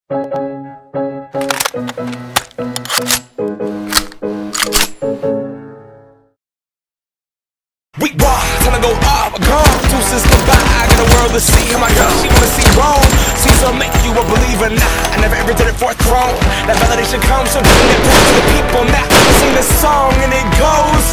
We walk, time to go up, gone. Two sisters goodbye, I got a world to see. And my girl, she wanna see Rome. Caesar make you a believer now. I never ever did it for a throne. That validation comes from giving it back to the people now. I sing this song and it goes